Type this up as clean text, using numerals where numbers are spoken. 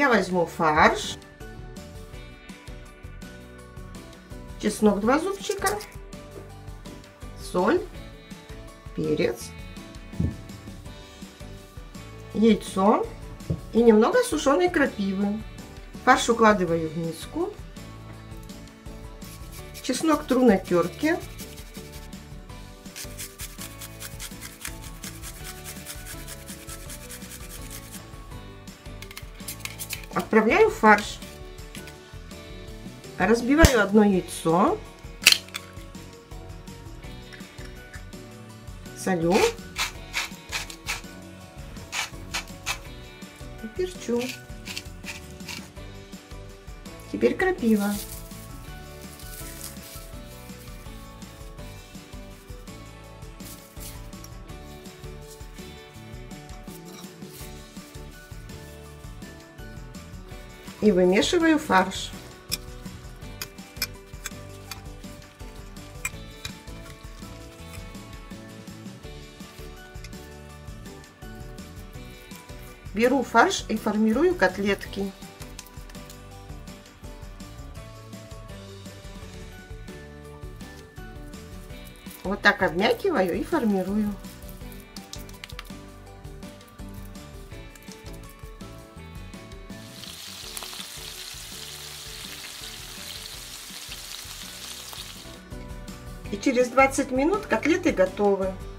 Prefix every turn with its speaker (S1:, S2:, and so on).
S1: Я возьму фарш, чеснок 2 зубчика, соль, перец, яйцо и немного сушеной крапивы. Фарш укладываю в миску. Чеснок тру на терке. Отправляю в фарш. Разбиваю одно яйцо. Солю. И перчу. Теперь крапива. И вымешиваю фарш. Беру фарш и формирую котлетки. Вот так обмякиваю и формирую. И через 20 минут котлеты готовы.